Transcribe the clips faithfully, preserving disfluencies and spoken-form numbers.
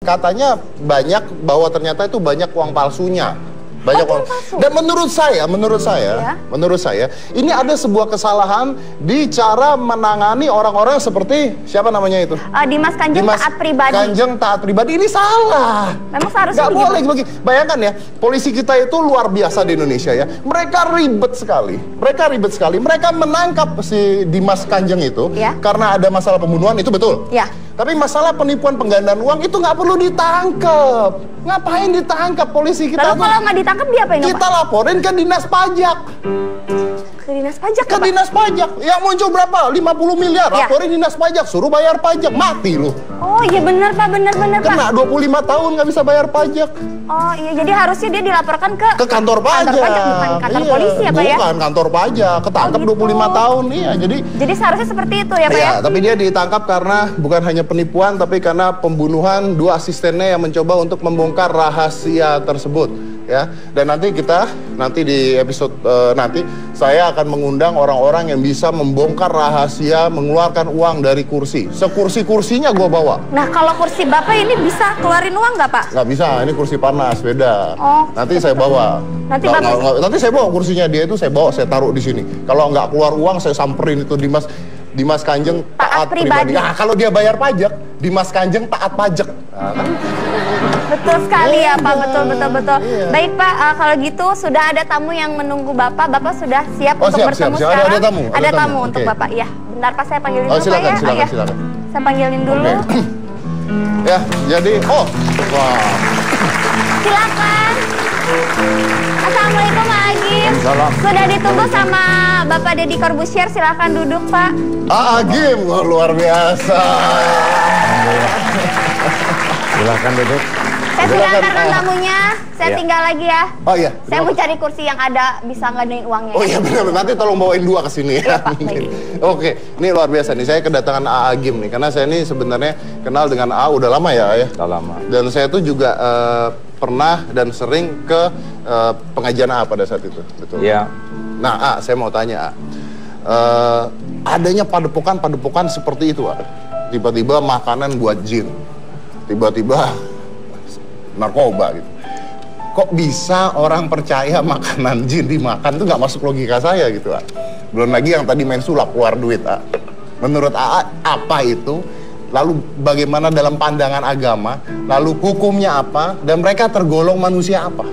katanya banyak bahwa ternyata itu banyak uang palsunya. Banyak oh, uang. Dan menurut saya, menurut saya, ya? menurut saya, ini ada sebuah kesalahan di cara menangani orang-orang seperti siapa namanya itu? Uh, Dimas Kanjeng Dimas taat pribadi. Kanjeng taat pribadi ini salah. Memang seharusnya nggak boleh bagi. Bayangkan ya, polisi kita itu luar biasa di Indonesia ya. Mereka ribet sekali. Mereka ribet sekali. Mereka menangkap si Dimas Kanjeng itu ya? Karena ada masalah pembunuhan, itu betul. Ya. Tapi masalah penipuan penggandaan uang itu nggak perlu ditangkap. Ngapain ditangkap polisi kita? Lalu kalau nggak ditangkap diapain? Kita laporin ke dinas pajak. Ke dinas pajak? Ke apa? Dinas pajak. Yang muncul berapa? lima puluh miliar. Ya. Laporin dinas pajak. Suruh bayar pajak. Mati lu. Oh iya benar Pak, benar-benar Pak. Kena dua puluh lima tahun nggak bisa bayar pajak. Oh iya, jadi harusnya dia dilaporkan ke ke kantor pajak. Kantor pajak bukan kantor iya, polisi ya Pak ya? Bukan kantor pajak. Ketangkap oh, gitu. dua puluh lima tahun. Iya, jadi Jadi seharusnya seperti itu ya Pak iya, ya? Tapi dia ditangkap karena bukan hanya penipuan, tapi karena pembunuhan dua asistennya yang mencoba untuk membongkar rahasia tersebut. Ya, dan nanti kita nanti di episode uh, nanti saya akan mengundang orang-orang yang bisa membongkar rahasia mengeluarkan uang dari kursi. Sekursi-kursinya gue bawa. Nah, kalau kursi Bapak ini bisa keluarin uang nggak Pak? Nggak bisa, ini kursi panas, beda. Oh, nanti saya bawa. Nanti nggak, Bapak... nggak, nggak, nanti saya bawa kursinya dia itu saya bawa, saya taruh di sini. Kalau nggak keluar uang saya samperin itu Dimas Dimas Kanjeng taat, taat pribadi. pribadi. Nah, kalau dia bayar pajak, Dimas Kanjeng taat pajak. Nah, kan? Betul sekali ya Pak, betul betul betul. Iya. Baik Pak, uh, kalau gitu sudah ada tamu yang menunggu Bapak. Bapak sudah siap oh, untuk siap, bertemu siap, siap. sekarang? Ada, ada tamu, ada, ada tamu, tamu. untuk okay. Bapak. Ya, bentar Pak saya panggilin oh, dulu silakan, Pak ya. Silakan, oh, ya. silakan. Saya panggilin dulu. Okay. Ya, jadi oh, wah. Silakan. Assalamualaikum Pak Agim. Sudah ditunggu sama Bapak Deddy Corbuzier, silakan duduk Pak. Ah, Agim, oh, luar biasa. Silakan duduk. Saya sudah antarkan tamunya, saya ya. tinggal lagi ya. Oh iya. Saya mau cari kursi yang ada bisa ngadain uangnya. Oh iya benar, nanti tolong bawain dua ke sini ya. Iya, Pak, Oke, ini luar biasa nih. Saya kedatangan A Agim nih, karena saya ini sebenarnya kenal dengan A udah lama ya, ya. Udah lama. Dan saya tuh juga uh, pernah dan sering ke uh, pengajian A pada saat itu, betul. Iya. Nah, A, saya mau tanya A. Uh, adanya padepokan-padepokan seperti itu, A. Tiba-tiba makanan buat jin. Tiba-tiba narkoba gitu. Kok bisa orang percaya makanan jin dimakan tuh nggak masuk logika saya gitu, A. Belum lagi yang tadi main sulap keluar duit, A. Menurut A, apa itu? Lalu bagaimana dalam pandangan agama? Lalu hukumnya apa? Dan mereka tergolong manusia apa?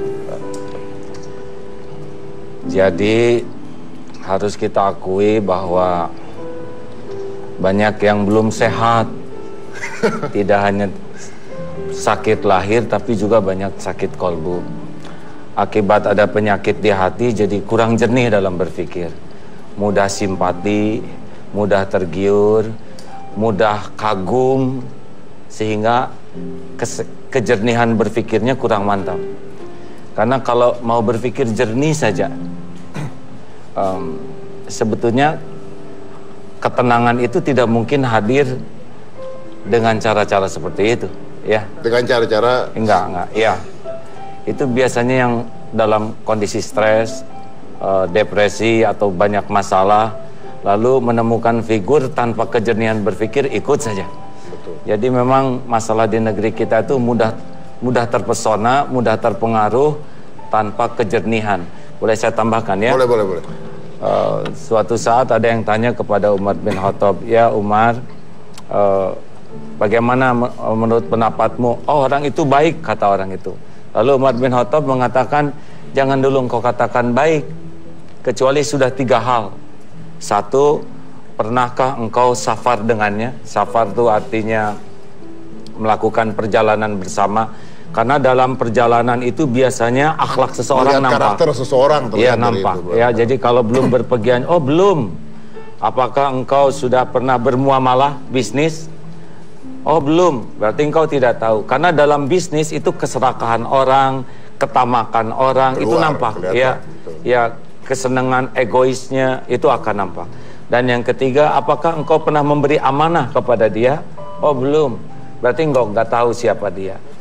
Jadi harus kita akui bahwa banyak yang belum sehat. Tidak hanya sakit lahir, tapi juga banyak sakit kolbu. Akibat ada penyakit di hati, jadi kurang jernih dalam berpikir. Mudah simpati, mudah tergiur, mudah kagum, sehingga kejernihan berpikirnya kurang mantap. Karena kalau mau berpikir jernih saja, um, sebetulnya ketenangan itu tidak mungkin hadir dengan cara-cara seperti itu. Ya. Dengan cara-cara enggak, enggak, ya. Itu biasanya yang dalam kondisi stres, uh, depresi atau banyak masalah, lalu menemukan figur tanpa kejernihan berpikir, ikut saja. Betul. Jadi memang masalah di negeri kita itu mudah mudah terpesona, mudah terpengaruh tanpa kejernihan. Boleh saya tambahkan ya? Boleh, boleh, boleh. Uh, suatu saat ada yang tanya kepada Umar bin Khattab, ya Umar, uh, bagaimana menurut pendapatmu? Oh, orang itu baik, kata orang itu. Lalu Umar bin Khattab mengatakan, jangan dulu engkau katakan baik, kecuali sudah tiga hal. Satu, pernahkah engkau safar dengannya? Safar itu artinya melakukan perjalanan bersama. Karena dalam perjalanan itu biasanya akhlak seseorang melihat nampak. Karakter seseorang Iya, nampak. Itu, ya, jadi kalau belum berpergian, oh belum. Apakah engkau sudah pernah bermuamalah bisnis? Oh belum, berarti engkau tidak tahu. Karena dalam bisnis itu keserakahan orang, ketamakan orang, keluar, itu nampak. Ya, ya kesenangan egoisnya itu akan nampak. Dan yang ketiga, apakah engkau pernah memberi amanah kepada dia? Oh belum, berarti engkau nggak tahu siapa dia.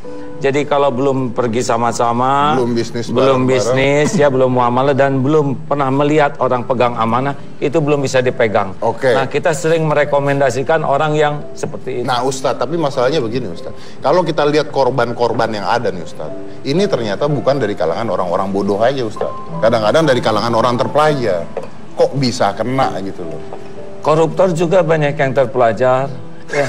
Jadi kalau belum pergi sama-sama, belum bisnis, belum bisnis, ya belum muamalah dan belum pernah melihat orang pegang amanah, itu belum bisa dipegang. Oke. Nah, kita sering merekomendasikan orang yang seperti itu. Nah, Ustadz, tapi masalahnya begini, Ustadz. Kalau kita lihat korban-korban yang ada nih, Ustadz, ini ternyata bukan dari kalangan orang-orang bodoh aja, Ustadz. Kadang-kadang dari kalangan orang terpelajar. Kok bisa kena gitu loh? Koruptor juga banyak yang terpelajar. Ya.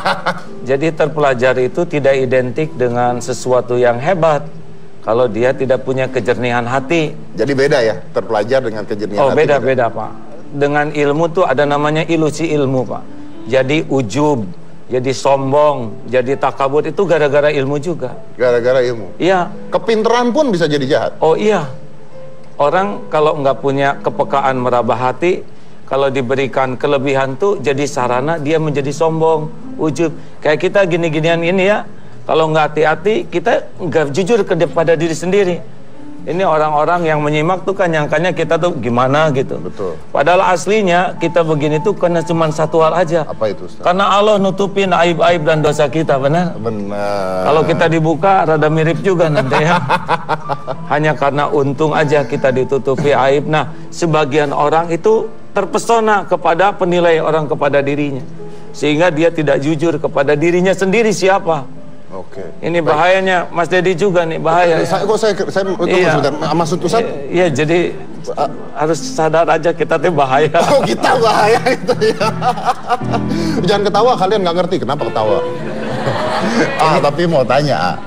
Jadi terpelajar itu tidak identik dengan sesuatu yang hebat kalau dia tidak punya kejernihan hati. Jadi beda ya, terpelajar dengan kejernihan oh, hati. Oh beda, beda Pak. Dengan ilmu tuh ada namanya ilusi ilmu Pak. Jadi ujub, jadi sombong, jadi takabur itu gara-gara ilmu juga. Gara-gara ilmu? Iya. Kepinteran pun bisa jadi jahat? Oh iya. Orang kalau nggak punya kepekaan meraba hati, kalau diberikan kelebihan tuh jadi sarana dia menjadi sombong, ujub. Kayak kita gini-ginian ini ya, kalau nggak hati-hati kita nggak jujur kepada diri sendiri. Ini orang-orang yang menyimak tuh kan nyangkanya kita tuh gimana gitu. Betul. Padahal aslinya kita begini tuh karena cuma satu hal aja. Apa itu, Ustaz? Karena Allah nutupin aib-aib dan dosa kita, benar? Benar. Kalau kita dibuka rada mirip juga nanti ya. Hanya karena untung aja kita ditutupi aib. Nah, sebagian orang itu terpesona kepada penilai orang kepada dirinya, sehingga dia tidak jujur kepada dirinya sendiri siapa. Oke. Ini bahayanya Mas Dedi juga nih, bahaya. Saya kok saya saya itu iya. maksudnya maksud Ustaz? Iya, jadi uh, harus sadar aja kita tuh bahaya. Oh, kita bahaya itu ya. Jangan ketawa, kalian nggak ngerti kenapa ketawa. Ah, tapi mau tanya,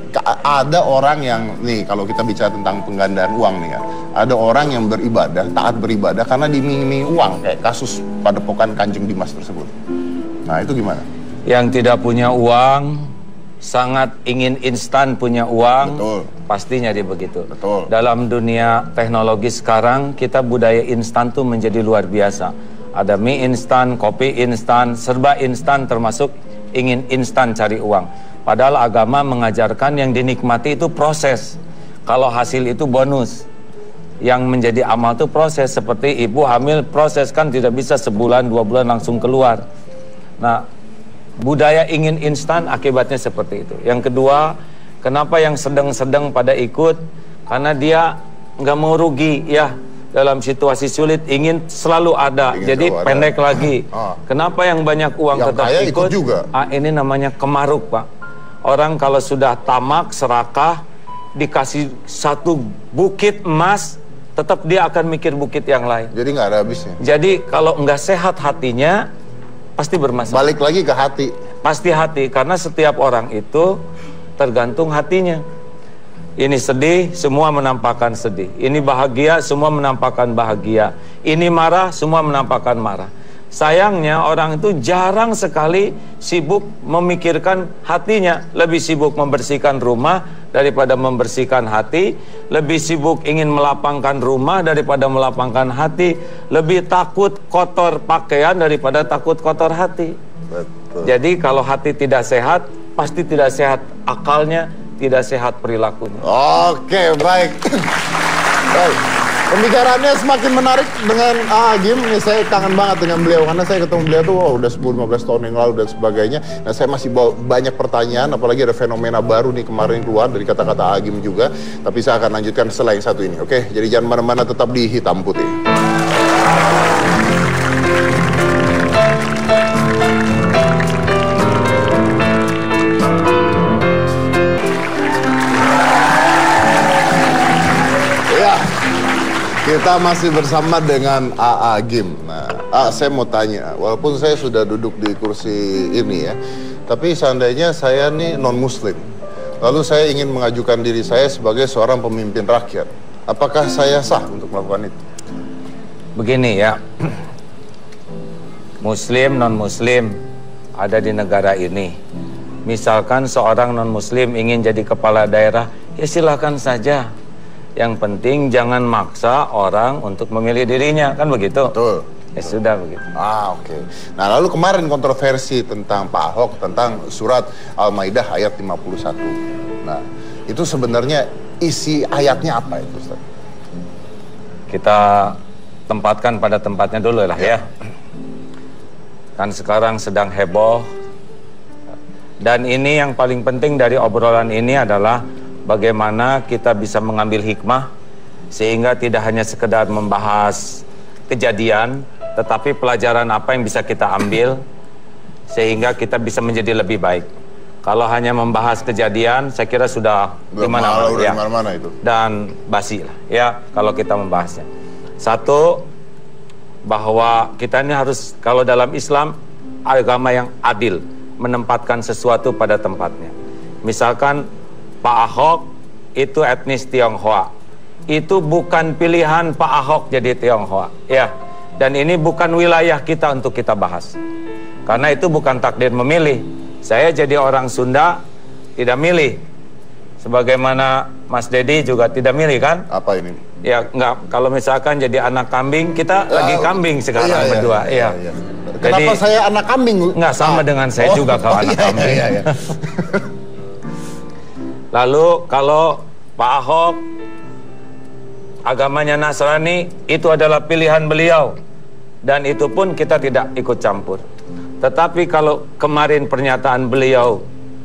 ada orang yang nih kalau kita bicara tentang penggandaan uang nih ya, ada orang yang beribadah, taat beribadah karena diiming-imingi uang kayak kasus Padepokan Kanjeng Dimas tersebut. Nah, itu gimana? Yang tidak punya uang sangat ingin instan punya uang. Betul. Pastinya dia begitu. Betul. Dalam dunia teknologi sekarang kita budaya instan tuh menjadi luar biasa. Ada mie instan, kopi instan, serba instan, termasuk ingin instan cari uang. Padahal agama mengajarkan yang dinikmati itu proses. Kalau hasil itu bonus. Yang menjadi amal itu proses. Seperti ibu hamil, proses kan tidak bisa sebulan dua bulan langsung keluar. Nah, budaya ingin instan akibatnya seperti itu. Yang kedua, kenapa yang sedang-sedang pada ikut? Karena dia nggak mau rugi ya. Dalam situasi sulit ingin selalu ada. Ingin jadi selalu pendek ada. Lagi. Ah. Kenapa yang banyak uang yang tetap ikut? ikut juga. Ah, ini namanya kemaruk, Pak. Orang kalau sudah tamak, serakah, dikasih satu bukit emas, tetap dia akan mikir bukit yang lain. Jadi nggak ada habisnya. Jadi kalau nggak sehat hatinya, pasti bermasalah. Balik lagi ke hati. Pasti hati, karena setiap orang itu tergantung hatinya. Ini sedih, semua menampakkan sedih. Ini bahagia, semua menampakkan bahagia. Ini marah, semua menampakkan marah. Sayangnya orang itu jarang sekali sibuk memikirkan hatinya. Lebih sibuk membersihkan rumah daripada membersihkan hati. Lebih sibuk ingin melapangkan rumah daripada melapangkan hati. Lebih takut kotor pakaian daripada takut kotor hati. Betul. Jadi kalau hati tidak sehat, pasti tidak sehat akalnya, tidak sehat perilakunya. Oke, baik. Baik. Pembicaraannya semakin menarik dengan Agim. Ini saya kangen banget dengan beliau karena saya ketemu beliau tuh oh, udah sepuluh lima belas tahun yang lalu dan sebagainya. Nah, saya masih bawa banyak pertanyaan, apalagi ada fenomena baru nih kemarin keluar dari kata-kata Agim juga. Tapi saya akan lanjutkan setelah yang satu ini. Oke, jadi jangan mana-mana, tetap di Hitam Putih. Kita masih bersama dengan A A Gim. Nah, A, saya mau tanya, walaupun saya sudah duduk di kursi ini ya, tapi seandainya saya nih non-muslim, lalu saya ingin mengajukan diri saya sebagai seorang pemimpin rakyat, apakah saya sah untuk melakukan itu? Begini ya, muslim, non-muslim ada di negara ini. Misalkan seorang non-muslim ingin jadi kepala daerah, ya silakan saja. Yang penting jangan maksa orang untuk memilih dirinya, kan begitu? Betul. Ya betul. Sudah begitu. Ah, oke. Okay. Nah, lalu kemarin kontroversi tentang Pak Ahok tentang surat Al-Maidah ayat lima puluh satu. Nah, itu sebenarnya isi ayatnya apa itu, Ustaz? Kita tempatkan pada tempatnya dulu lah ya. ya. Kan sekarang sedang heboh Dan ini yang paling penting dari obrolan ini adalah bagaimana kita bisa mengambil hikmah sehingga tidak hanya sekedar membahas kejadian, tetapi pelajaran apa yang bisa kita ambil sehingga kita bisa menjadi lebih baik. Kalau hanya membahas kejadian, saya kira sudah di mana-mana ya. itu. Dan basi lah ya kalau kita membahasnya. Satu, bahwa kita ini harus, kalau dalam Islam, agama yang adil, menempatkan sesuatu pada tempatnya. Misalkan Pak Ahok itu etnis Tionghoa, itu bukan pilihan Pak Ahok jadi Tionghoa ya. Dan ini bukan wilayah kita untuk kita bahas, karena itu bukan takdir memilih. Saya jadi orang Sunda tidak milih, sebagaimana Mas Dedi juga tidak milih kan? Apa ini? Ya enggak, kalau misalkan jadi anak kambing, kita uh, lagi kambing sekarang iya, berdua iya, iya, iya. Kenapa jadi, saya anak kambing? Enggak, sama ah. dengan saya oh, juga kalau oh, anak iya, kambing iya, iya. Lalu kalau Pak Ahok agamanya Nasrani, itu adalah pilihan beliau, dan itu pun kita tidak ikut campur. Tetapi kalau kemarin pernyataan beliau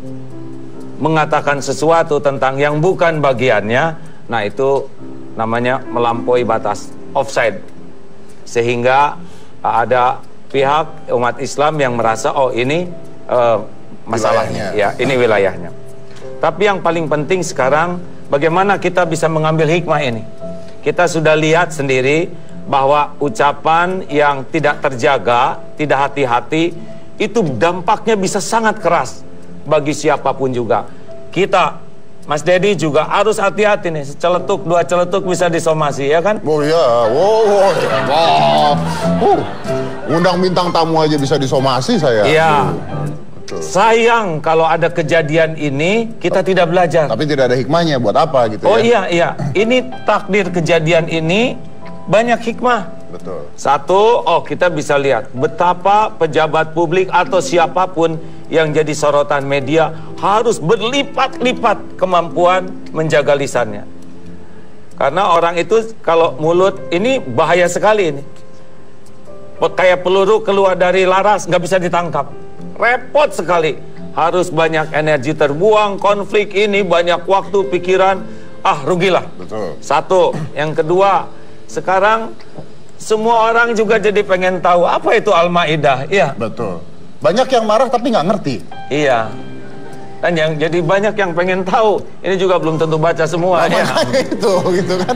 mengatakan sesuatu tentang yang bukan bagiannya, nah itu namanya melampaui batas, offside. Sehingga ada pihak umat Islam yang merasa oh ini uh, masalahnya, ya ini wilayahnya. Tapi yang paling penting sekarang, bagaimana kita bisa mengambil hikmah ini. Kita sudah lihat sendiri bahwa ucapan yang tidak terjaga, tidak hati-hati, itu dampaknya bisa sangat keras bagi siapapun juga. Kita, Mas Dedi juga harus hati-hati nih, celetuk dua celetuk bisa disomasi ya kan? Oh iya, wow, wow, wow. Uh, undang bintang tamu aja bisa disomasi saya. Iya. Uh, Sayang kalau ada kejadian ini kita oh, tidak belajar. Tapi tidak ada hikmahnya, buat apa gitu oh, ya? Oh iya, iya. Ini takdir kejadian ini banyak hikmah. Betul. Satu, oh kita bisa lihat betapa pejabat publik atau siapapun yang jadi sorotan media harus berlipat-lipat kemampuan menjaga lisannya. Karena orang itu kalau mulut ini bahaya sekali ini. Kayak peluru keluar dari laras, nggak bisa ditangkap. Repot sekali. Harus banyak energi terbuang, konflik ini, banyak waktu, pikiran. Ah, rugilah. Betul. Satu. Yang kedua, sekarang semua orang juga jadi pengen tahu apa itu Al-Maidah. Iya. Betul. Banyak yang marah tapi nggak ngerti. Iya. Dan yang jadi banyak yang pengen tahu. Ini juga belum tentu baca semua. Nah, ya. Itu gitu kan.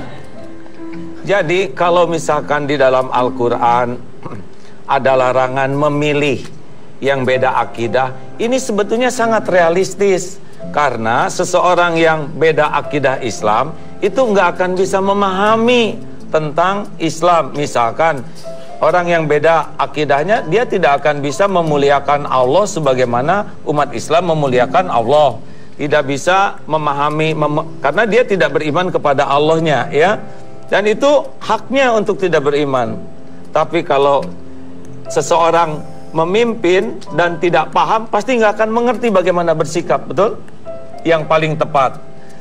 Jadi kalau misalkan di dalam Al-Quran ada larangan memilih yang beda akidah, ini sebetulnya sangat realistis. Karena seseorang yang beda akidah Islam itu nggak akan bisa memahami tentang Islam. Misalkan orang yang beda akidahnya, dia tidak akan bisa memuliakan Allah sebagaimana umat Islam memuliakan Allah. Tidak bisa memahami mem karena dia tidak beriman kepada Allahnya ya. Dan itu haknya untuk tidak beriman. Tapi kalau seseorang memimpin dan tidak paham, pasti nggak akan mengerti bagaimana bersikap, betul? Yang paling tepat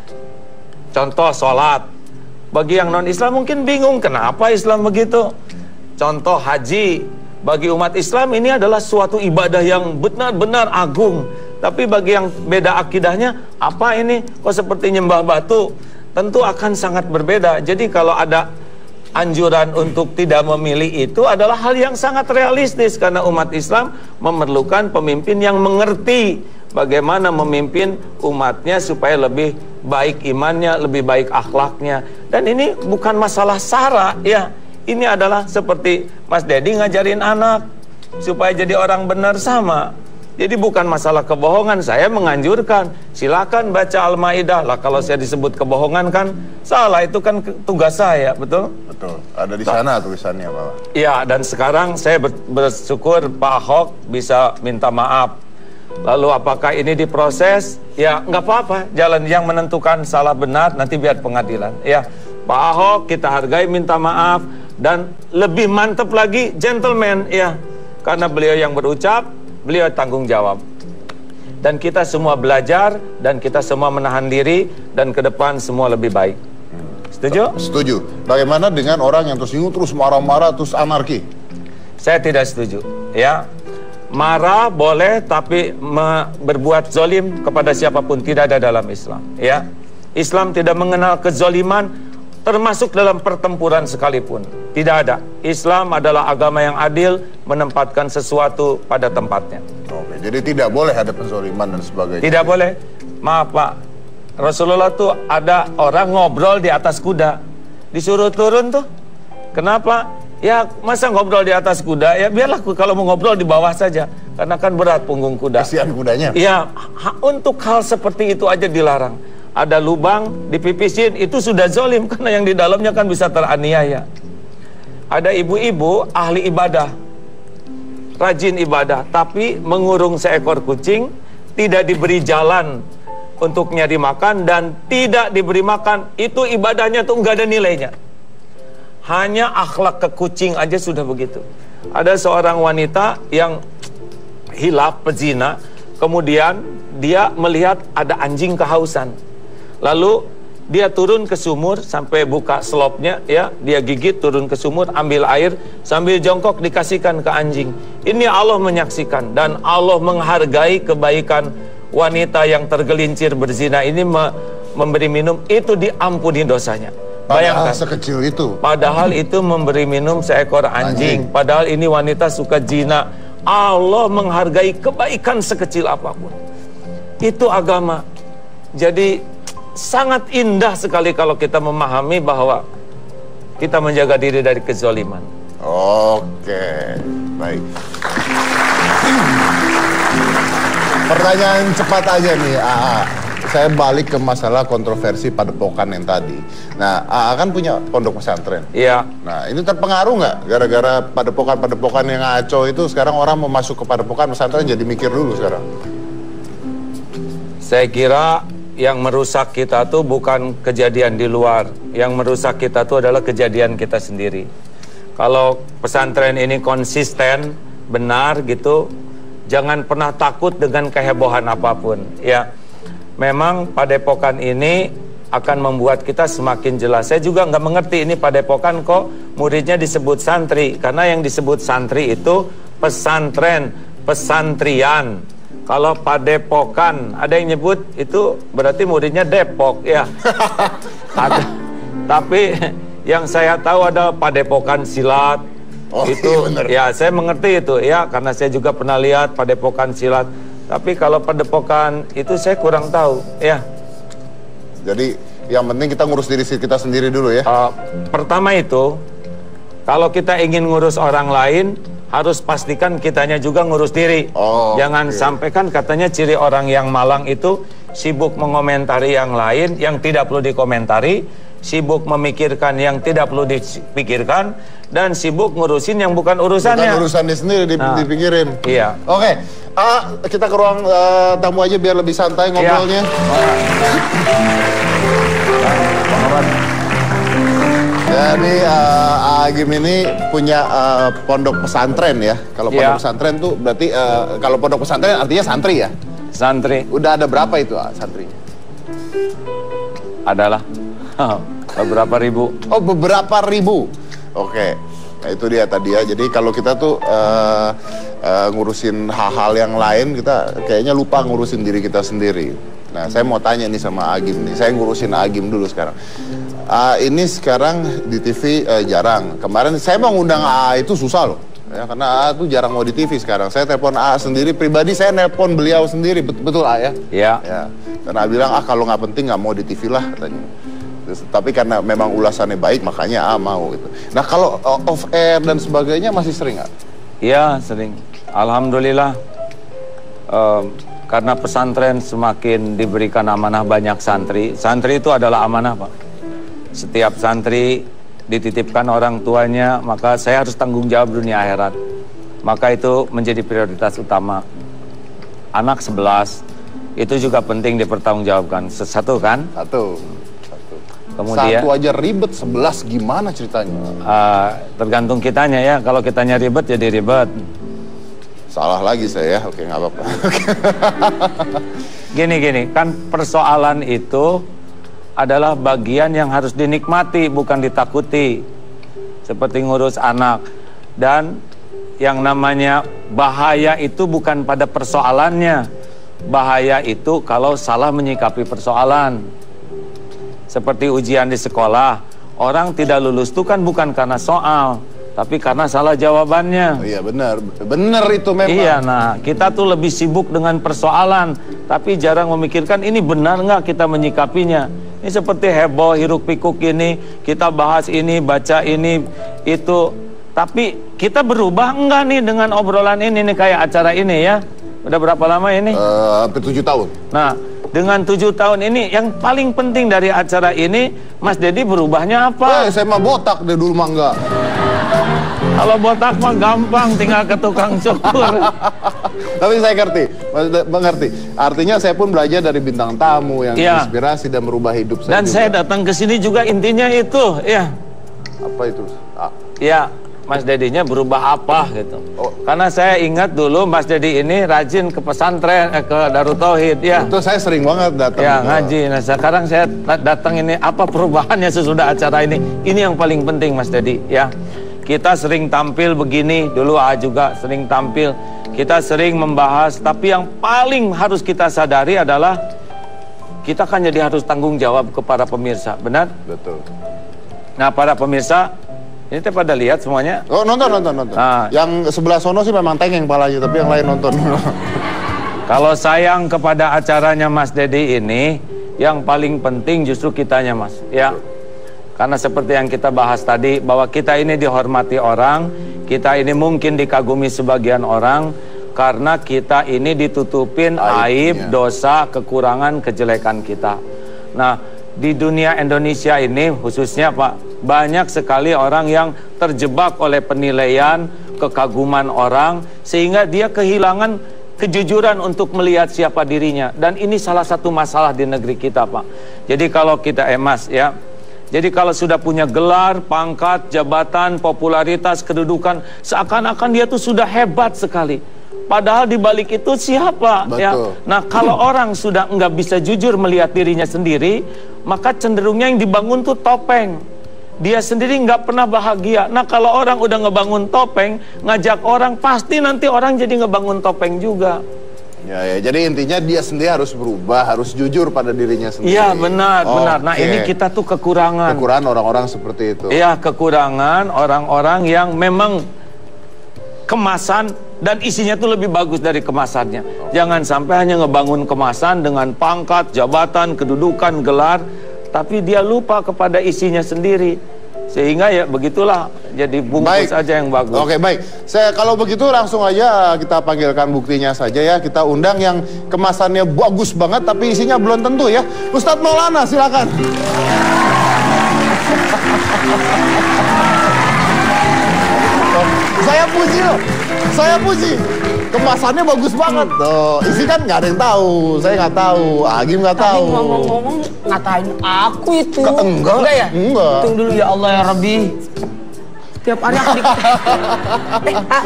contoh sholat. Bagi yang non-Islam mungkin bingung, kenapa Islam begitu? Contoh haji, bagi umat Islam ini adalah suatu ibadah yang benar-benar agung. Tapi bagi yang beda akidahnya, apa ini? Kok seperti nyembah batu? Tentu akan sangat berbeda. Jadi kalau ada anjuran untuk tidak memilih, itu adalah hal yang sangat realistis. Karena umat Islam memerlukan pemimpin yang mengerti bagaimana memimpin umatnya supaya lebih baik imannya, lebih baik akhlaknya. Dan ini bukan masalah sara ya. Ini adalah seperti Mas Dedi ngajarin anak supaya jadi orang benar sama. Jadi bukan masalah kebohongan. Saya menganjurkan silakan baca Al-Maidah. Lah kalau saya disebut kebohongan kan salah, itu kan tugas saya, betul? Betul. Ada di sana tulisannya, Pak. Iya, dan sekarang saya bersyukur Pak Ahok bisa minta maaf. Lalu apakah ini diproses? Ya nggak apa-apa, jalan yang menentukan salah benar nanti biar pengadilan. Ya, Pak Ahok kita hargai, minta maaf, dan lebih mantep lagi gentleman ya, karena beliau yang berucap, beliau tanggung jawab. Dan kita semua belajar, dan kita semua menahan diri, dan ke depan semua lebih baik. Setuju? Setuju. Bagaimana dengan orang yang tersinggung terus marah-marah terus anarki? Saya tidak setuju ya. marah boleh, tapi berbuat zolim kepada siapapun tidak ada dalam Islam. Ya, Islam tidak mengenal kezoliman, termasuk dalam pertempuran sekalipun. Tidak ada. Islam adalah agama yang adil, menempatkan sesuatu pada tempatnya. Oke, jadi tidak boleh ada penzoliman dan sebagainya. Tidak boleh. Maaf Pak, Rasulullah tuh ada orang ngobrol di atas kuda, disuruh turun tuh. Kenapa? Ya masa ngobrol di atas kuda, ya biarlah kalau mau ngobrol di bawah saja, karena kan berat punggung kuda. Kasihan kudanya. Ya, untuk hal seperti itu aja dilarang. Ada lubang dipipisin, itu sudah zolim, karena yang di dalamnya kan bisa teraniaya. Ada ibu-ibu ahli ibadah, rajin ibadah, tapi mengurung seekor kucing, tidak diberi jalan untuk nyari makan dan tidak diberi makan, itu ibadahnya tuh nggak ada nilainya. Hanya akhlak ke kucing aja sudah begitu. Ada seorang wanita yang hilaf, pezina, kemudian dia melihat ada anjing kehausan. Lalu dia turun ke sumur sampai buka selopnya, ya, dia gigit, turun ke sumur, ambil air, sambil jongkok dikasihkan ke anjing. Ini Allah menyaksikan dan Allah menghargai kebaikan wanita yang tergelincir berzina ini, me memberi minum, itu diampuni dosanya. Bayangkan, padahal sekecil itu. Padahal itu memberi minum seekor anjing. anjing. Padahal ini wanita suka zina. Allah menghargai kebaikan sekecil apapun. Itu agama. Jadi sangat indah sekali kalau kita memahami bahwa kita menjaga diri dari kezaliman. Oke, baik. Pertanyaan cepat aja nih, A A. Saya balik ke masalah kontroversi padepokan yang tadi. Nah, A A kan punya pondok pesantren. Iya. Nah, ini terpengaruh nggak gara-gara padepokan-padepokan yang ngaco itu sekarang orang mau masuk ke padepokan pesantren jadi mikir dulu sekarang? Saya kira yang merusak kita tuh bukan kejadian di luar. Yang merusak kita tuh adalah kejadian kita sendiri. Kalau pesantren ini konsisten, benar gitu, jangan pernah takut dengan kehebohan apapun. Ya, memang padepokan ini akan membuat kita semakin jelas. Saya juga nggak mengerti ini padepokan kok muridnya disebut santri. Karena yang disebut santri itu pesantren, pesantrian. Kalau padepokan, ada yang nyebut itu berarti muridnya Depok, ya. Ada. Tapi yang saya tahu ada padepokan silat. Oh, itu iya bener. Ya, saya mengerti itu ya, karena saya juga pernah lihat padepokan silat. Tapi kalau padepokan itu saya kurang tahu, ya. Jadi yang penting kita ngurus diri kita sendiri dulu ya. Uh, pertama itu, kalau kita ingin ngurus orang lain, harus pastikan kitanya juga ngurus diri. Oh, Jangan okay. sampai, kan katanya ciri orang yang malang itu sibuk mengomentari yang lain yang tidak perlu dikomentari, sibuk memikirkan yang tidak perlu dipikirkan, dan sibuk ngurusin yang bukan urusannya. Bukan urusannya sendiri dip Nah, dipikirin. Iya. Oke, ah, kita ke ruang uh, tamu aja biar lebih santai ngobrolnya. Jadi uh, Agim ini punya uh, pondok pesantren ya. Kalau pondok Ya. pesantren tuh berarti uh, kalau pondok pesantren artinya santri ya. Santri Udah ada berapa itu ah, santrinya? adalah beberapa ribu. Oh, beberapa ribu. Oke. Nah, itu dia tadi ya. Jadi kalau kita tuh uh, uh, ngurusin hal-hal yang lain, kita kayaknya lupa ngurusin diri kita sendiri. Nah, saya mau tanya nih sama Agim nih. Saya ngurusin Agim dulu sekarang. Uh, ini sekarang di T V uh, jarang. Kemarin saya mau ngundang A A itu susah loh. Ya, karena A A tuh jarang mau di T V sekarang. Saya telepon A A sendiri pribadi, saya nelpon beliau sendiri. Bet betul A ya? Iya. Ya. Karena A bilang, ah kalau nggak penting nggak mau di T V lah katanya. Terus, tapi karena memang ulasannya baik, makanya A mau gitu. Nah kalau uh, off air dan sebagainya masih sering nggak? Iya, sering. Alhamdulillah. Um, karena pesantren semakin diberikan amanah banyak santri. Santri itu adalah amanah, Pak. Setiap santri dititipkan orang tuanya, maka saya harus tanggung jawab dunia akhirat. Maka itu menjadi prioritas utama. Anak sebelas, itu juga penting dipertanggungjawabkan. Satu kan? Satu. Satu. Kemudian, Satu aja ribet, sebelas gimana ceritanya? Uh, tergantung kitanya ya. Kalau kitanya ribet, jadi ribet. Salah lagi saya, oke nggak apa-apa. Gini-gini, kan persoalan itu adalah bagian yang harus dinikmati, bukan ditakuti. Seperti ngurus anak. Dan yang namanya bahaya itu bukan pada persoalannya. Bahaya itu kalau salah menyikapi persoalan. Seperti ujian di sekolah, orang tidak lulus itu kan bukan karena soal, tapi karena salah jawabannya. Oh, iya benar, benar itu memang. Iya, nah kita tuh lebih sibuk dengan persoalan, tapi jarang memikirkan ini benar nggak kita menyikapinya. Ini seperti heboh, hiruk pikuk ini, kita bahas ini, baca ini, itu. Tapi kita berubah enggak nih dengan obrolan ini nih kayak acara ini ya? Udah berapa lama ini? Uh, hampir tujuh tahun. Nah, dengan tujuh tahun ini yang paling penting dari acara ini, Mas Dedi berubahnya apa? Eh, saya mah botak deh dulu mah enggak. Kalau botak mah gampang, tinggal ke tukang cukur. Tapi saya ngerti, mengerti. Artinya saya pun belajar dari bintang tamu yang ya. inspirasi dan merubah hidup saya. Dan juga. Saya datang ke sini juga intinya itu, ya. Apa itu? Ah. Ya. Mas Dedinya berubah apa gitu. Oh. Karena saya ingat dulu Mas Dedi ini rajin ke pesantren, eh, ke Darut Tauhid ya. Itu saya sering banget datang. Ya ngaji. Nah sekarang saya datang ini apa perubahannya sesudah acara ini? Ini yang paling penting Mas Dedi ya. Kita sering tampil begini, dulu A juga sering tampil. Kita sering membahas, tapi yang paling harus kita sadari adalah kita kan jadi harus tanggung jawab kepada pemirsa, benar? Betul. Nah para pemirsa, ini teh pada lihat semuanya? Oh nonton, nonton, nonton. Nah, yang sebelah sono sih memang tengeng palanya, tapi yang lain nonton. Kalau sayang kepada acaranya Mas Dedi ini, yang paling penting justru kitanya Mas, ya. Karena seperti yang kita bahas tadi, bahwa kita ini dihormati orang, kita ini mungkin dikagumi sebagian orang, karena kita ini ditutupin aib, dosa, kekurangan, kejelekan kita. Nah, di dunia Indonesia ini khususnya Pak, banyak sekali orang yang terjebak oleh penilaian, kekaguman orang, sehingga dia kehilangan kejujuran untuk melihat siapa dirinya. Dan ini salah satu masalah di negeri kita Pak. Jadi kalau kita emas ya, jadi kalau sudah punya gelar, pangkat, jabatan, popularitas, kedudukan, seakan-akan dia tuh sudah hebat sekali. Padahal di balik itu siapa? Betul. Ya. Nah kalau orang sudah nggak bisa jujur melihat dirinya sendiri, maka cenderungnya yang dibangun tuh topeng. Dia sendiri nggak pernah bahagia. Nah kalau orang udah ngebangun topeng, ngajak orang, pasti nanti orang jadi ngebangun topeng juga. Ya, ya, jadi intinya dia sendiri harus berubah, harus jujur pada dirinya sendiri. Iya benar, oh, benar. Nah okay. ini kita tuh kekurangan. Kekurangan orang-orang seperti itu. Iya kekurangan orang-orang yang memang kemasan dan isinya tuh lebih bagus dari kemasannya. Oh. Jangan sampai hanya ngebangun kemasan dengan pangkat, jabatan, kedudukan, gelar, tapi dia lupa kepada isinya sendiri. Sehingga ya begitulah, jadi bungkus baik. Aja yang bagus. Oke baik, saya kalau begitu langsung aja kita panggilkan buktinya saja ya. Kita undang yang kemasannya bagus banget tapi isinya belum tentu ya. Ustadz Maulana silakan. Saya puji loh, saya puji. Kemasannya bagus banget. Tuh, isi kan nggak ada yang tahu. Saya nggak tahu, Agim nggak tahu. Tapi ngomong-ngomong ngatain aku itu. Ke, enggak. Enggak ya? Enggak. Hitung dulu ya Allah ya Rabbi. Tiap hari aku di... eh, ah.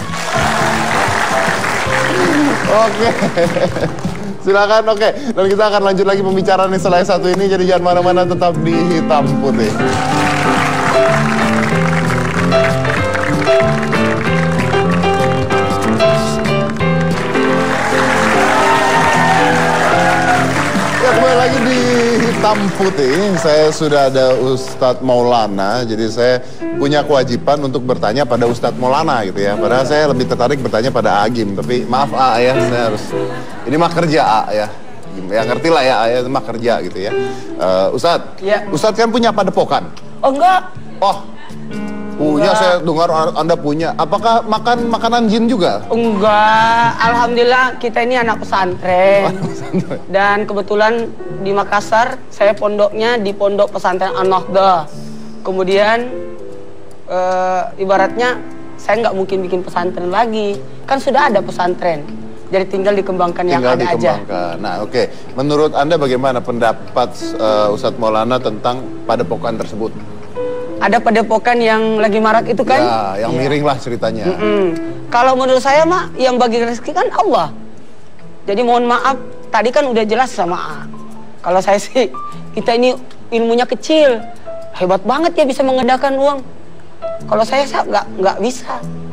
Oke. Silakan, oke. Dan kita akan lanjut lagi pembicaraan nih setelah satu ini. Jadi jangan mana-mana, tetap di Hitam Putih. Ya, kembali lagi di Hitam Putih. Saya sudah ada Ustadz Maulana. Jadi saya punya kewajiban untuk bertanya pada Ustadz Maulana gitu ya. Padahal saya lebih tertarik bertanya pada Agim. Tapi maaf A ya, saya harus... Ini mah kerja A ya. Ya ngerti lah ya A ya, ini mah kerja gitu ya. Uh, Ustadz, ya. Ustadz kan punya padepokan? Oh enggak. Oh, punya. Enggak. Saya dengar Anda punya. Apakah makan makanan jin juga? Enggak. Alhamdulillah kita ini anak pesantren. Dan kebetulan di Makassar saya pondoknya di pondok pesantren An-Nahdha. Kemudian e, ibaratnya saya nggak mungkin bikin pesantren lagi. Kan sudah ada pesantren. Jadi tinggal dikembangkan tinggal yang ada dikembangkan. Aja. Nah, oke. Okay. Menurut Anda bagaimana pendapat uh, Ustadz Maulana tentang padepokan tersebut? Ada padepokan yang lagi marak itu kan? Ya, yang ya. Miring lah ceritanya. Mm -mm. Kalau menurut saya mah yang bagi rezeki kan Allah. Jadi mohon maaf, tadi kan udah jelas sama A. Kalau saya sih, kita ini ilmunya kecil, hebat banget ya bisa mengedakan uang. Kalau saya nggak nggak bisa.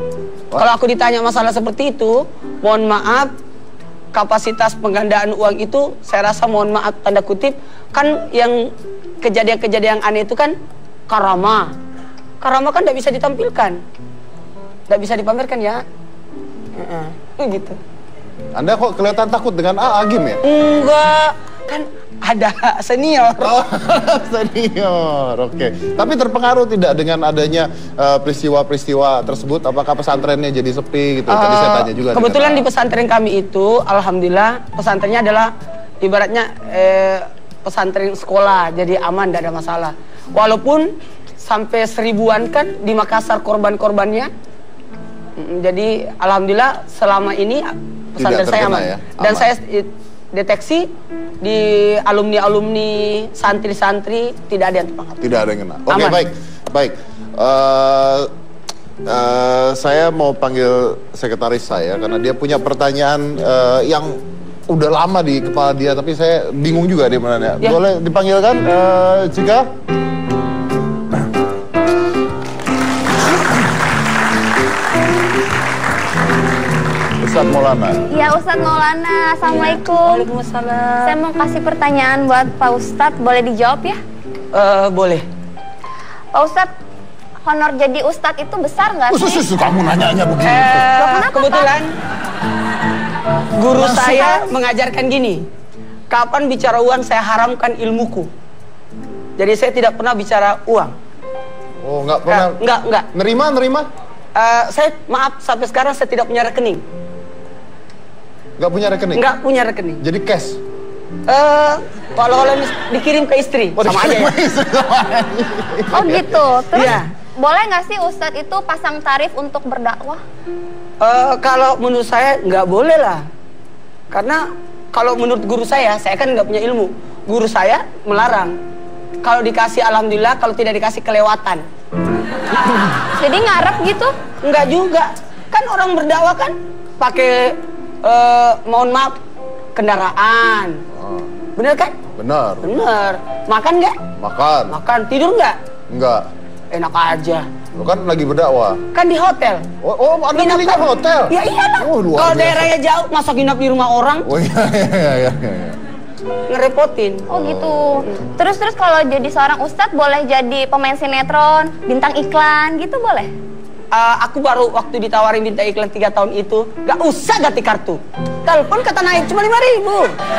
Kalau aku ditanya masalah seperti itu, mohon maaf, kapasitas penggandaan uang itu saya rasa mohon maaf tanda kutip, kan yang kejadian-kejadian aneh itu kan karama. Karama kan tidak bisa ditampilkan, tidak bisa dipamerkan ya. Uh-uh. Gitu. Anda kok kelihatan takut dengan A, Agim ya? Enggak, kan ada senior. Oh, senior, oke. Okay. Tapi terpengaruh tidak dengan adanya peristiwa-peristiwa uh, tersebut? Apakah pesantrennya jadi sepi gitu? Uh, Tadi saya tanya juga. Kebetulan di pesantren kami itu, alhamdulillah, pesantrennya adalah ibaratnya eh, pesantren sekolah, jadi aman, tidak ada masalah. Walaupun sampai seribuan kan di Makassar korban-korbannya. Jadi alhamdulillah selama ini pesantren saya aman. Ya? Aman. Dan saya deteksi di alumni-alumni, santri-santri tidak ada yang terpengaruh. Tidak ada yang kena. Oke, okay, baik. Baik. Uh, uh, saya mau panggil sekretaris saya karena dia punya pertanyaan uh, yang udah lama di kepala dia, tapi saya bingung juga dia mana ya. Boleh dipanggilkan, uh, Cika? Ustadz Maulana. Iya, Ustadz Maulana. Assalamualaikum. Waalaikumsalam. Saya mau kasih pertanyaan buat Pak Ustadz. Boleh dijawab ya? Uh, boleh. Pak Ustadz, honor jadi Ustadz itu besar nggak sih? Usus, kamu nanya-nanya begini. Eh, Loh, kenapa, kebetulan Pak? guru Masuk. saya mengajarkan gini. Kapan bicara uang saya haramkan ilmuku. Jadi saya tidak pernah bicara uang. Oh, nggak pernah? Nggak, nggak, nggak. Nerima, nerima? Uh, saya maaf sampai sekarang saya tidak punya rekening. Nggak punya rekening? Nggak punya rekening. Jadi cash? Uh, kalau kalau dikirim ke istri, Oh, sama aja ya. Oh gitu. Terus Iya. boleh nggak sih Ustadz itu pasang tarif untuk berdakwah? Uh, kalau menurut saya nggak boleh lah. Karena kalau menurut guru saya, saya kan nggak punya ilmu. Guru saya melarang. Kalau dikasih alhamdulillah, kalau tidak dikasih kelewatan. Jadi ngarep gitu? Enggak juga. Kan orang berdakwah kan pakai uh, mohon maaf kendaraan. Oh. Bener kan? Benar. Bener. Makan nggak? Makan? Makan. Tidur nggak? Enggak. Enak aja. Lo kan lagi berdakwah. Kan di hotel. Oh, oh Anda Nginap milihnya kan? hotel? Ya iyalah. Oh, luar kalau biasa. daerahnya jauh, masa nginap di rumah orang? Oh iya, iya, iya, iya, iya. Ngerepotin. Oh gitu. Terus terus kalau jadi seorang Ustadz boleh jadi pemain sinetron, bintang iklan gitu boleh? Uh, aku baru waktu ditawarin bintang iklan tiga tahun itu, gak usah ganti kartu. Telepon kata naik cuma lima ribu.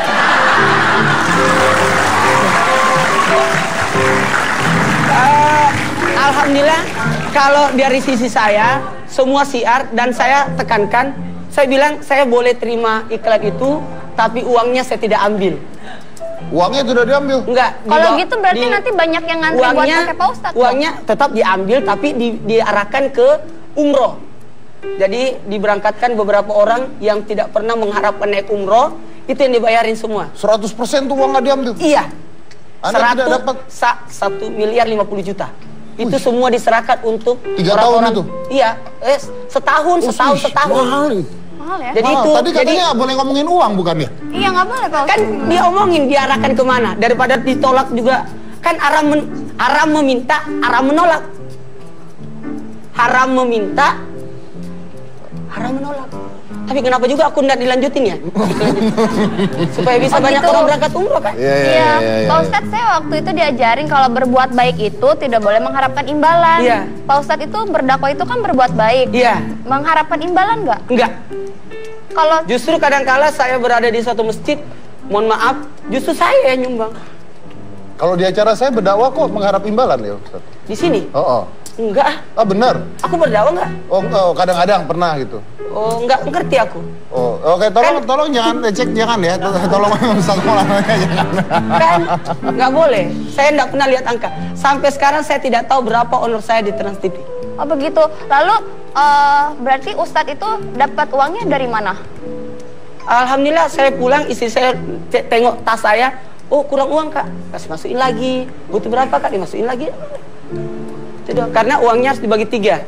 Uh, Alhamdulillah, kalau dari sisi saya, semua siar dan saya tekankan, saya bilang saya boleh terima iklan itu, tapi uangnya saya tidak ambil. Uangnya sudah diambil? Enggak. Kalau dibawa- gitu berarti di- nanti banyak yang ngantri buat uangnya, pakai Pak Ustadz. uangnya tetap diambil tapi di, diarahkan ke umroh. Jadi diberangkatkan beberapa orang yang tidak pernah mengharapkan naik umroh, itu yang dibayarin semua. seratus persen tuh uang nggak diambil? Iya. Anda tidak dapat? Sa, satu miliar lima puluh juta. Itu semua diserahkan untuk Tiga tahun orang-orang. itu? Iya. Eh, setahun, setahun, Ush, setahun. mahal. Mahal ya? Jadi Mahal. itu. Tadi katanya jadi, nggak boleh ngomongin uang bukannya? Iya nggak boleh Pak kan Ustadz. dia omongin diarahkan kemana daripada ditolak juga kan haram men, haram meminta haram menolak haram meminta haram menolak tapi kenapa juga aku nggak dilanjutin ya supaya bisa Oh, banyak gitu. orang berangkat umroh kan Iya, Iya, Pak Ustadz saya waktu itu diajarin kalau berbuat baik itu tidak boleh mengharapkan imbalan. Iya. Pak Ustadz itu berdakwah itu kan berbuat baik. iya Mengharapkan imbalan nggak? enggak Kalau justru kadang-kala saya berada di suatu masjid mohon maaf justru saya yang nyumbang Kalau di acara saya berdakwah kok mengharap imbalan ya Ustaz? di sini Oh, oh. enggak Ah benar? aku berdakwah enggak Oh, oh kadang-kadang pernah gitu. oh enggak ngerti aku Oh, oke tolong Kan- tolong jangan cek jangan ya. Tolong Ustaz Maulana jangan. kan nggak boleh saya nggak pernah lihat angka sampai sekarang saya tidak tahu berapa honor saya di Trans T V. oh begitu. Lalu eh, berarti Ustadz itu dapat uangnya dari mana? Alhamdulillah saya pulang istri saya te- tengok tas saya oh kurang uang kak kasih masukin lagi butuh berapa kak dimasukin lagi itu doang. Karena uangnya harus dibagi tiga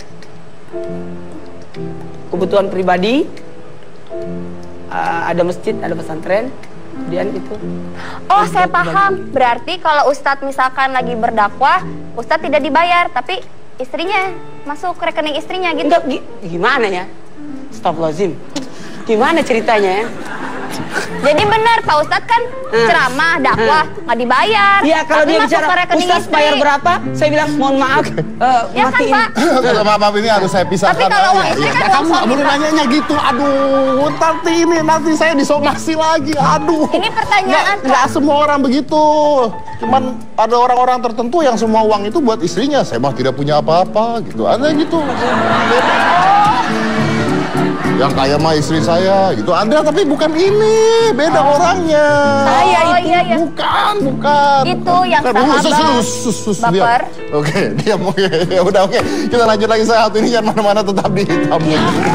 kebutuhan pribadi uh, ada masjid ada pesantren kemudian itu Oh saya paham. Berarti kalau Ustadz misalkan lagi berdakwah, Ustadz tidak dibayar, tapi istrinya, masuk ke rekening istrinya gitu. Enggak, gi- gimana ya? Astagfirullahaladzim. Gimana ceritanya ya? Jadi benar Pak Ustadz kan Hmm. ceramah, dakwah, nggak dibayar. Iya, kalau Tapi dia masuk bicara, ke rekening Ustaz istri. bayar berapa? Saya bilang, mohon maaf, eh, Ya kan matiin. Pak? Kalau maaf ini harus saya pisahkan. Tapi kalau uang aja. istri Ya, kan kamu uang nggak suami, boleh Pak. nanyanya gitu. Aduh, nanti ini nanti saya disomasi lagi. Aduh. Ini pertanyaan, Nggak- nggak semua orang begitu. Cuman ada orang-orang tertentu yang semua uang itu buat istrinya. Saya mah tidak punya apa-apa gitu. Ada gitu. Yang kaya mah istri saya gitu. Ada tapi bukan ini, beda orangnya. Saya oh, itu. Iya, iya. Bukan, bukan. Itu yang Bukan. sahabat. Sus, sus, sus, sus, diam. Baper. Oke, diam. Oke, ya udah oke. Kita lanjut lagi saya satu ini jangan mana-mana tetap di tamu.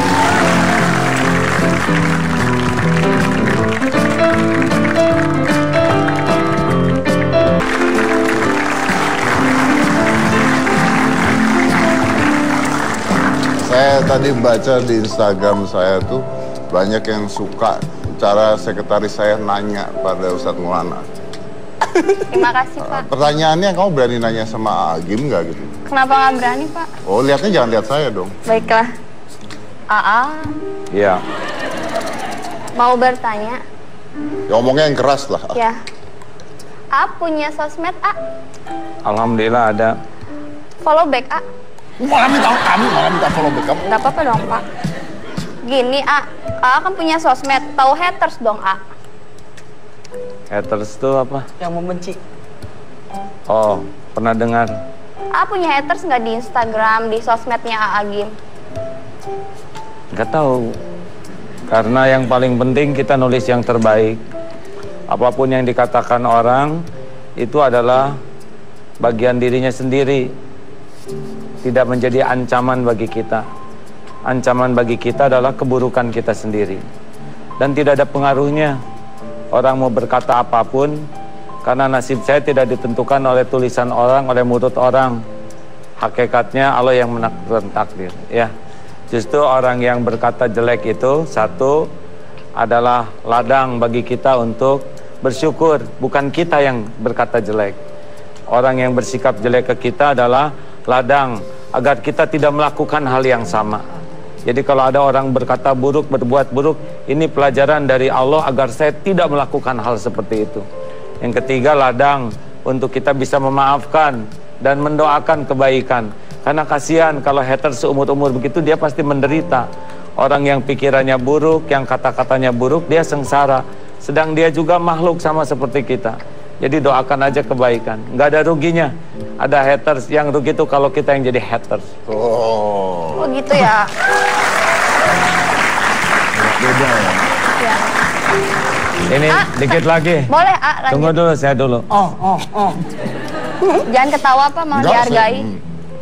Saya tadi baca di Instagram saya tuh banyak yang suka cara sekretaris saya nanya pada Ustadz Maulana. Terima kasih Pak. Pertanyaannya, kamu berani nanya sama Agim nggak gitu? Kenapa nggak berani Pak? Oh, lihatnya jangan lihat saya dong. Baiklah. Aa, Iya. mau bertanya? Ya ngomongnya yang keras lah. Ya. A punya sosmed A? Alhamdulillah ada. Follow back A? Malah minta kamu, malah minta follow back kamu. Gak apa-apa dong Pak. Gini A, A kan punya sosmed, tahu haters dong A. Haters itu apa? Yang membenci. Oh, pernah dengar. A punya haters nggak di Instagram, di sosmednya A Agim? Nggak tahu. Karena yang paling penting kita nulis yang terbaik. Apapun yang dikatakan orang, itu adalah bagian dirinya sendiri. Tidak menjadi ancaman bagi kita. Ancaman bagi kita adalah keburukan kita sendiri. Dan tidak ada pengaruhnya orang mau berkata apapun, karena nasib saya tidak ditentukan oleh tulisan orang, oleh mulut orang. Hakikatnya Allah yang menentukan takdir. Ya, justru orang yang berkata jelek itu satu adalah ladang bagi kita untuk bersyukur, bukan kita yang berkata jelek. Orang yang bersikap jelek ke kita adalah ladang agar kita tidak melakukan hal yang sama. Jadi kalau ada orang berkata buruk, berbuat buruk, ini pelajaran dari Allah agar saya tidak melakukan hal seperti itu. Yang ketiga, ladang untuk kita bisa memaafkan dan mendoakan kebaikan. Karena kasihan kalau hater seumur-umur begitu, dia pasti menderita. Orang yang pikirannya buruk, yang kata-katanya buruk, dia sengsara. Sedang dia juga makhluk sama seperti kita. Jadi doakan aja kebaikan, nggak ada ruginya. Ada haters, yang rugi itu kalau kita yang jadi haters. Oh. Oh gitu ya. Beda ya. Ya. Ini Ah, dikit lagi. Boleh A lanjut. Tunggu dulu, saya dulu. Oh, oh, oh. Jangan ketawa Pak, mau Enggak, dihargai. saya- hmm.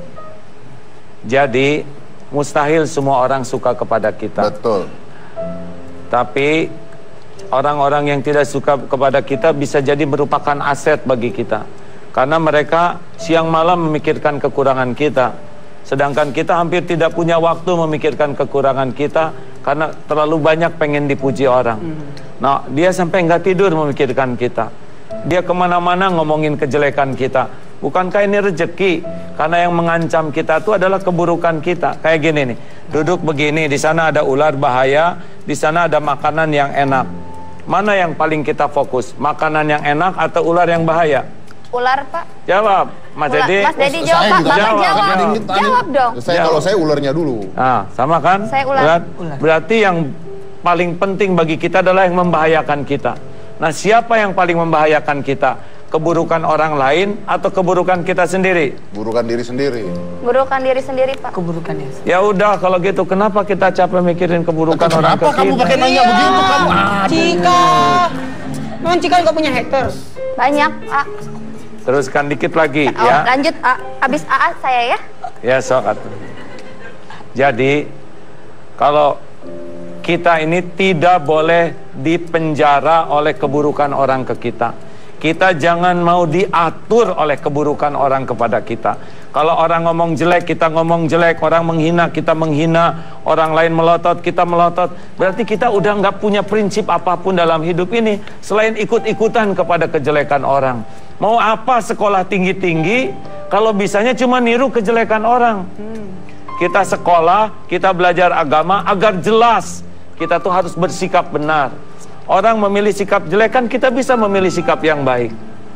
Jadi mustahil semua orang suka kepada kita. Betul. Tapi orang-orang yang tidak suka kepada kita bisa jadi merupakan aset bagi kita. Karena mereka siang malam memikirkan kekurangan kita. Sedangkan kita hampir tidak punya waktu memikirkan kekurangan kita karena terlalu banyak pengen dipuji orang. Nah, dia sampai nggak tidur memikirkan kita. Dia kemana-mana ngomongin kejelekan kita. Bukankah ini rezeki? Karena yang mengancam kita itu adalah keburukan kita. Kayak gini nih, duduk begini, di sana ada ular bahaya, di sana ada makanan yang enak. Mana yang paling kita fokus? Makanan yang enak atau ular yang bahaya? Ular Pak. Jawab, Mas Ular. Dedi. Mas Dedi Oh, jawab saya Pak, juga Bapak jawab. jawab. Tadi- tadi- Jawab dong. Saya Jawab. kalau saya ularnya dulu. Nah, sama kan? Saya ular. Berat- Ular. Berarti yang paling penting bagi kita adalah yang membahayakan kita. Nah, siapa yang paling membahayakan kita? Keburukan orang lain atau keburukan kita sendiri? Burukan diri sendiri. Burukan diri sendiri Pak. Keburukannya. Ya udah, kalau gitu kenapa kita capek mikirin keburukan orang ke Kenapa kamu kita? pakai nanya begitu kamu? Cika. Memang Cika nggak punya haters. Banyak A. Teruskan dikit lagi Oh, ya. lanjut A. Abis A A saya ya. Ya, sok atuh. Jadi kalau kita ini tidak boleh dipenjara oleh keburukan orang ke kita. Kita jangan mau diatur oleh keburukan orang kepada kita. Kalau orang ngomong jelek, kita ngomong jelek. Orang menghina, kita menghina. Orang lain melotot, kita melotot. Berarti kita udah nggak punya prinsip apapun dalam hidup ini selain ikut-ikutan kepada kejelekan orang. Mau apa sekolah tinggi-tinggi, Kalau bisanya cuma niru kejelekan orang. Kita sekolah, kita belajar agama agar jelas kita tuh harus bersikap benar. Orang memilih sikap jelek kan kita bisa memilih sikap yang baik.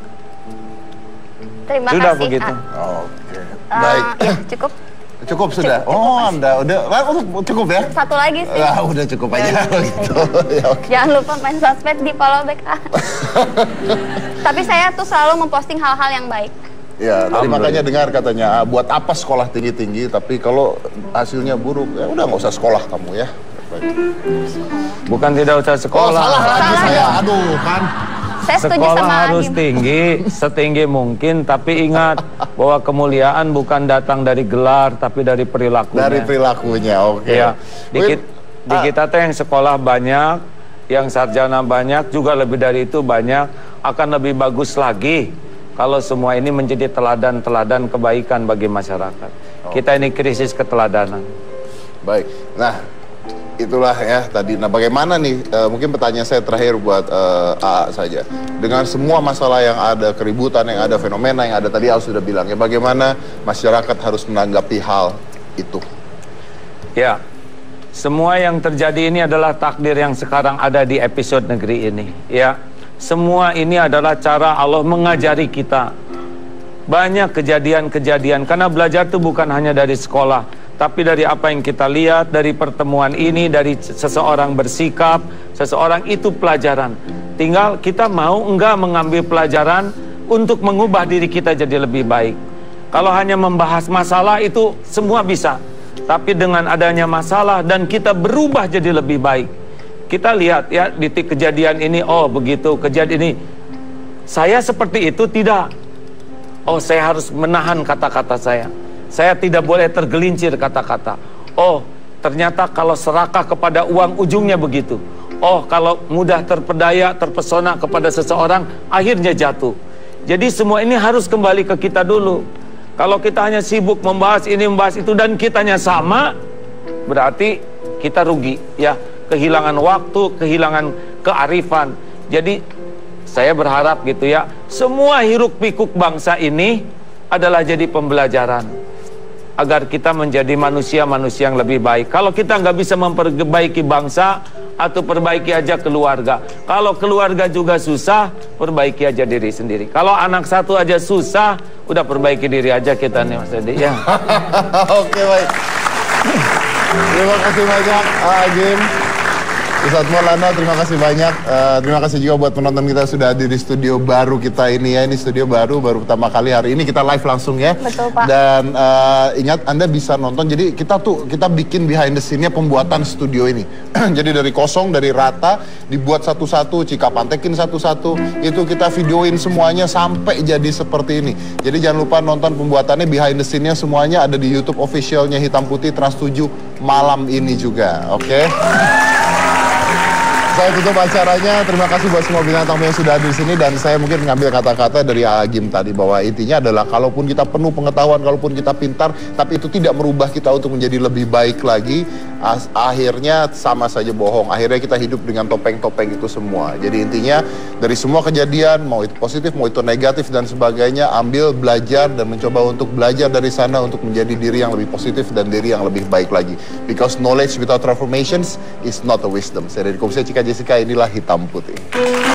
Terima Sudah kasih. begitu. Ah. Oke. Ah, Baik. ya, cukup. Cukup sudah. Cukup, Oh, cukup, Anda udah oh, cukup ya? Satu lagi sih. Ah, udah cukup aja gitu. Ya, oke. Jangan lupa main sosmed di follow back. Ah. Tapi saya tuh selalu memposting hal-hal yang baik. Ya, tadi Alhamdulillah. makanya dengar katanya, ah, buat apa sekolah tinggi-tinggi, tapi kalau hasilnya buruk, ya udah nggak usah sekolah kamu ya. Bukan tidak usah Oh, sekolah. salah lagi Salah. saya. Aduh, kan. Saya setuju Sekolah sama harus Agim. tinggi, setinggi mungkin, tapi ingat bahwa kemuliaan bukan datang dari gelar, tapi dari perilakunya. Dari perilakunya, oke. Ya, di, Win, kit- di ah, kita tuh yang sekolah banyak, yang sarjana banyak, juga lebih dari itu banyak, akan lebih bagus lagi kalau semua ini menjadi teladan-teladan kebaikan bagi masyarakat. Kita ini krisis keteladanan. Baik. Nah, itulah ya tadi. Nah, bagaimana nih? eh, mungkin pertanyaan saya terakhir buat eh, A A saja. Dengan semua masalah yang ada, keributan yang ada, fenomena yang ada tadi, Al sudah bilang ya. Bagaimana masyarakat harus menanggapi hal itu? Ya, semua yang terjadi ini adalah takdir yang sekarang ada di episode negeri ini. Ya, semua ini adalah cara Allah mengajari kita. Banyak kejadian-kejadian, karena belajar itu bukan hanya dari sekolah, tapi dari apa yang kita lihat, dari pertemuan ini, dari seseorang bersikap, seseorang itu pelajaran. Tinggal kita mau enggak mengambil pelajaran untuk mengubah diri kita jadi lebih baik. Kalau hanya membahas masalah itu semua bisa, tapi dengan adanya masalah dan kita berubah jadi lebih baik. Kita lihat ya di kejadian ini, oh begitu, kejadian ini saya seperti itu tidak. Oh, saya harus menahan kata-kata saya. Saya tidak boleh tergelincir kata-kata. Oh, ternyata kalau serakah kepada uang ujungnya begitu. Oh, kalau mudah terpedaya, terpesona kepada seseorang, akhirnya jatuh. Jadi semua ini harus kembali ke kita dulu. Kalau kita hanya sibuk membahas ini, membahas itu, dan kitanya sama, berarti kita rugi. Ya, kehilangan waktu, kehilangan kearifan. Jadi saya berharap gitu ya, semua hiruk pikuk bangsa ini adalah jadi pembelajaran agar kita menjadi manusia-manusia yang lebih baik. Kalau kita nggak bisa memperbaiki bangsa, atau perbaiki aja keluarga. Kalau keluarga juga susah, perbaiki aja diri sendiri. Kalau anak satu aja susah, udah perbaiki diri aja kita nih Mas Edi ya. Oke, baik. Terima kasih banyak, Agim. Ustadz Maulana, terima kasih banyak. Uh, terima kasih juga buat penonton kita sudah hadir di studio baru kita ini ya. Ini studio baru, baru pertama kali hari ini kita live langsung ya. Betul, Pak. Dan uh, ingat Anda bisa nonton. Jadi kita tuh kita bikin behind the scene-nya pembuatan studio ini. Jadi dari kosong, dari rata, dibuat satu-satu, Cika pantekin satu-satu. Itu kita videoin semuanya sampai jadi seperti ini. Jadi jangan lupa nonton pembuatannya, behind the scene-nya semuanya ada di YouTube official-nya Hitam Putih Trans tujuh malam ini juga. Oke? Okay? Saya tutup acaranya. Terima kasih buat semua bintang tamu yang sudah hadir di sini, dan saya mungkin mengambil kata-kata dari Agim tadi bahwa intinya adalah kalaupun kita penuh pengetahuan, kalaupun kita pintar, tapi itu tidak merubah kita untuk menjadi lebih baik lagi, as akhirnya sama saja bohong. Akhirnya kita hidup dengan topeng-topeng itu semua. Jadi intinya dari semua kejadian, mau itu positif, mau itu negatif dan sebagainya, ambil, belajar dan mencoba untuk belajar dari sana untuk menjadi diri yang lebih positif dan diri yang lebih baik lagi. Because knowledge without transformations is not a wisdom. Saya dari Komisi Cika Jessica, inilah Hitam Putih.